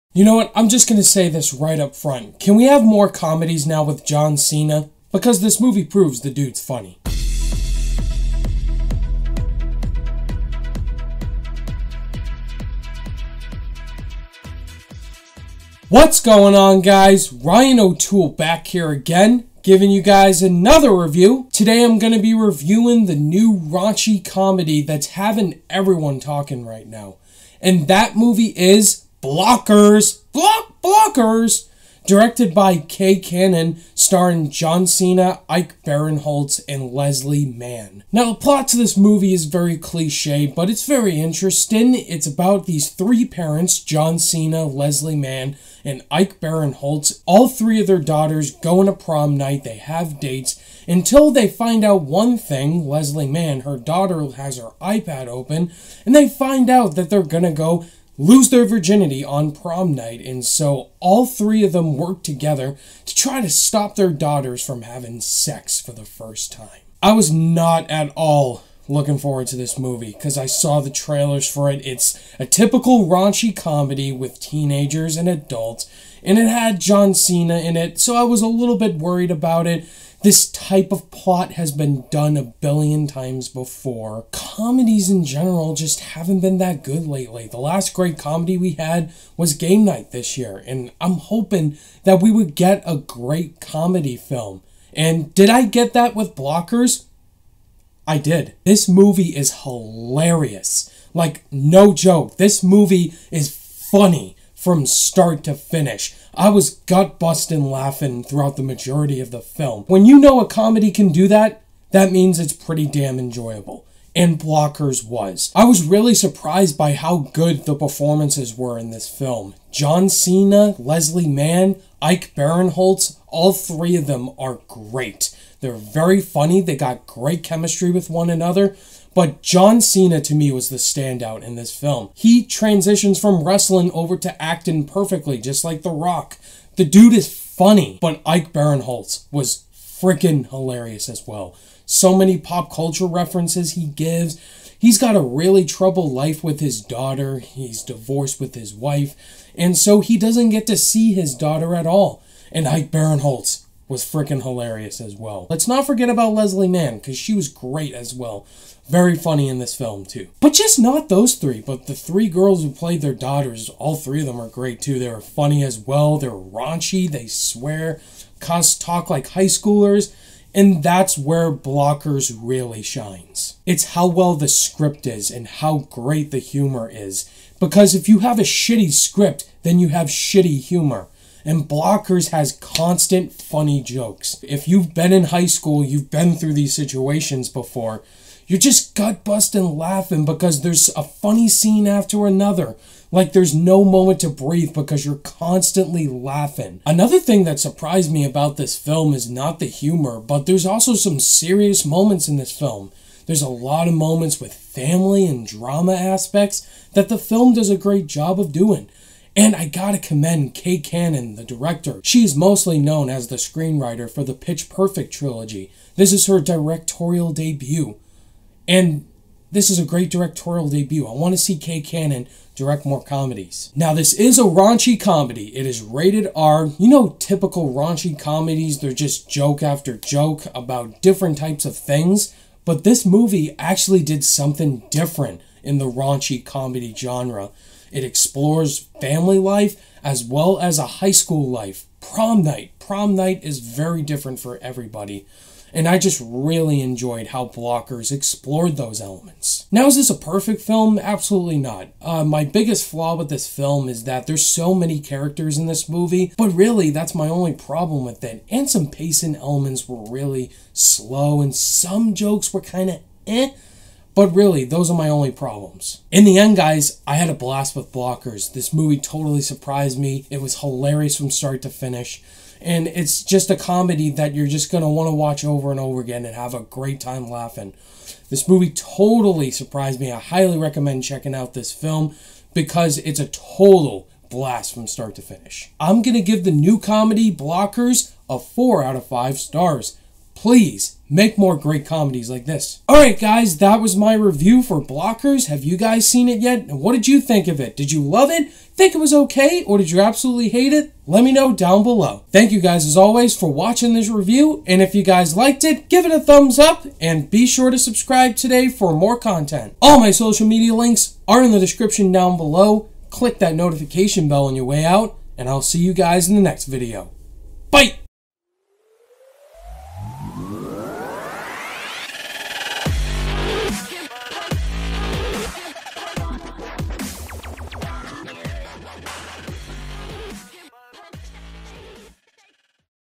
You know what? I'm just gonna say this right up front. Can we have more comedies now with John Cena? Because this movie proves the dude's funny. What's going on, guys? Ryan O'Toole back here again, giving you guys another review. Today I'm going to be reviewing the new raunchy comedy that's having everyone talking right now. And that movie is Blockers. Blockers! Directed by Kay Cannon, starring John Cena, Ike Barinholtz, and Leslie Mann. Now, the plot to this movie is very cliche, but it's very interesting. It's about these three parents, John Cena, Leslie Mann, and Ike Barinholtz. All three of their daughters go on a prom night, they have dates, until they find out one thing. Leslie Mann, her daughter, has her iPad open, and they find out that they're gonna go lose their virginity on prom night, and so all three of them work together to try to stop their daughters from having sex for the first time. I was not at all looking forward to this movie because I saw the trailers for it. It's a typical raunchy comedy with teenagers and adults, and it had John Cena in it, so I was a little bit worried about it. This type of plot has been done a billion times before. Comedies in general just haven't been that good lately. The last great comedy we had was Game Night this year, and I'm hoping that we would get a great comedy film. And did I get that with Blockers? I did. This movie is hilarious. Like, no joke. This movie is funny from start to finish. I was gut-busting laughing throughout the majority of the film. When you know a comedy can do that, that means it's pretty damn enjoyable. And Blockers was. I was really surprised by how good the performances were in this film. John Cena, Leslie Mann, Ike Barinholtz, all three of them are great. They're very funny, they got great chemistry with one another. But John Cena, to me, was the standout in this film. He transitions from wrestling over to acting perfectly, just like The Rock. The dude is funny, but Ike Barinholtz was freaking hilarious as well. So many pop culture references he gives. He's got a really troubled life with his daughter. He's divorced with his wife. And so he doesn't get to see his daughter at all. And Ike Barinholtz was freaking hilarious as well. Let's not forget about Leslie Mann, because she was great as well. Very funny in this film, too. But just not those three, but the three girls who played their daughters, all three of them are great, too. They were funny as well. They're raunchy. They swear, cuss, talk like high schoolers. And that's where Blockers really shines. It's how well the script is and how great the humor is. Because if you have a shitty script, then you have shitty humor. And Blockers has constant funny jokes. If you've been in high school, you've been through these situations before, you're just gut-busting laughing because there's a funny scene after another. Like there's no moment to breathe because you're constantly laughing. Another thing that surprised me about this film is not the humor, but there's also some serious moments in this film. There's a lot of moments with family and drama aspects that the film does a great job of doing. And I gotta commend Kay Cannon, the director. She is mostly known as the screenwriter for the Pitch Perfect trilogy. This is her directorial debut. And this is a great directorial debut. I want to see Kay Cannon direct more comedies. Now, this is a raunchy comedy. It is rated R. You know, typical raunchy comedies, they're just joke after joke about different types of things. But this movie actually did something different in the raunchy comedy genre. It explores family life as well as a high school life. Prom night. Prom night is very different for everybody. And I just really enjoyed how Blockers explored those elements. Now, is this a perfect film? Absolutely not. My biggest flaw with this film is that there's so many characters in this movie, but really, that's my only problem with it. And some pacing elements were really slow, and some jokes were kind of eh. But really, those are my only problems. In the end, guys, I had a blast with Blockers. This movie totally surprised me. It was hilarious from start to finish. And it's just a comedy that you're just going to want to watch over and over again and have a great time laughing. This movie totally surprised me. I highly recommend checking out this film because it's a total blast from start to finish. I'm going to give the new comedy, Blockers, a 4 out of 5 stars. Please, make more great comedies like this. Alright guys, that was my review for Blockers. Have you guys seen it yet? And what did you think of it? Did you love it? Think it was okay? Or did you absolutely hate it? Let me know down below. Thank you guys as always for watching this review. And if you guys liked it, give it a thumbs up. And be sure to subscribe today for more content. All my social media links are in the description down below. Click that notification bell on your way out. And I'll see you guys in the next video. Bye!